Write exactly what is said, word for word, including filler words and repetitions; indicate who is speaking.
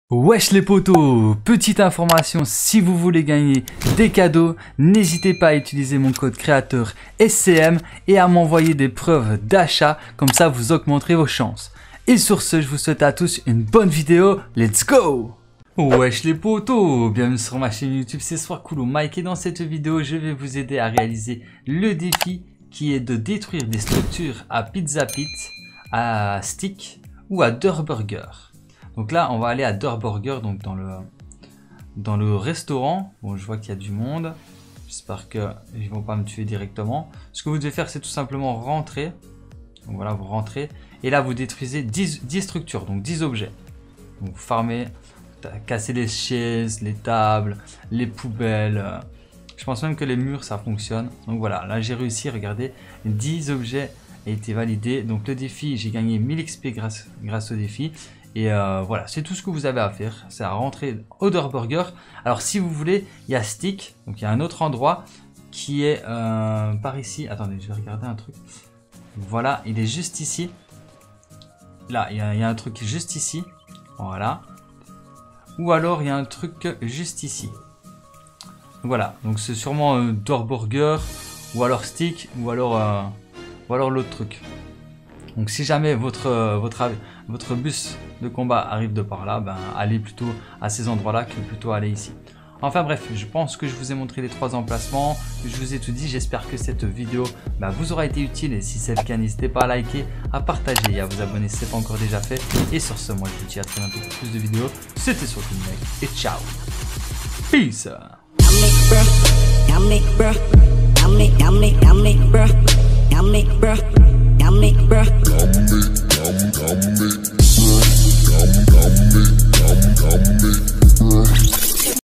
Speaker 1: Wesh les potos, petite information, si vous voulez gagner des cadeaux, n'hésitez pas à utiliser mon code créateur S C M et à m'envoyer des preuves d'achat, comme ça vous augmenterez vos chances. Et sur ce, je vous souhaite à tous une bonne vidéo, let's go! Wesh les potos, bienvenue sur ma chaîne YouTube, c'est Soircoolo Mike et dans cette vidéo, je vais vous aider à réaliser le défi qui est de détruire des structures à Pizza Pit, à Stick ou à Durr Burger. Donc là, on va aller à Durr Burger, donc dans le, dans le restaurant. Bon, je vois qu'il y a du monde. J'espère qu'ils ne vont pas me tuer directement. Ce que vous devez faire, c'est tout simplement rentrer. Donc voilà, vous rentrez. Et là, vous détruisez dix, dix structures, donc dix objets. Donc vous farmez, cassez les chaises, les tables, les poubelles. Je pense même que les murs, ça fonctionne. Donc voilà, là, j'ai réussi. Regardez, dix objets ont été validés. Donc le défi, j'ai gagné mille X P grâce, grâce au défi. Et euh, voilà, c'est tout ce que vous avez à faire, c'est à rentrer au Durr Burger. Alors si vous voulez, il y a Stick, donc il y a un autre endroit qui est euh, par ici. Attendez, je vais regarder un truc. Voilà, il est juste ici. Là, il y a, il y a un truc juste ici. Voilà. Ou alors, il y a un truc juste ici. Voilà, donc c'est sûrement euh, Durr Burger, ou alors Stick, ou alors, euh, ou alors l'autre truc. Donc si jamais votre, euh, votre, votre bus de combat arrive de par là, ben, allez plutôt à ces endroits-là que plutôt aller ici. Enfin bref, je pense que je vous ai montré les trois emplacements, je vous ai tout dit, j'espère que cette vidéo ben, vous aura été utile et si c'est le cas, n'hésitez pas à liker, à partager et à vous abonner si ce n'est pas encore déjà fait. Et sur ce, moi je vous dis à très bientôt pour plus de vidéos, c'était Soircoolo Mike et ciao. Peace. Yummy, bruh.